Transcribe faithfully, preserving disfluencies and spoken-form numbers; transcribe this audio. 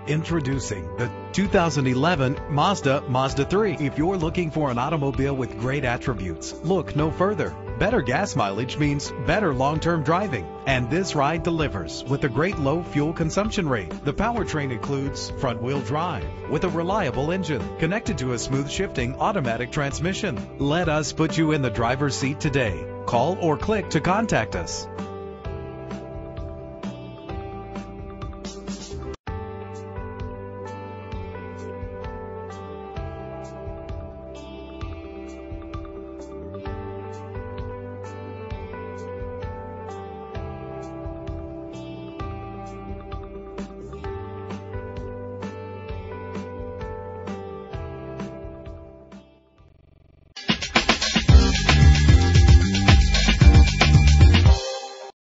Introducing the two thousand eleven Mazda Mazda three. If you're looking for an automobile with great attributes, look no further. Better gas mileage means better long-term driving, and this ride delivers with a great low fuel consumption rate. The powertrain includes front-wheel drive with a reliable engine connected to a smooth shifting automatic transmission. Let us put you in the driver's seat today. Call or click to contact us.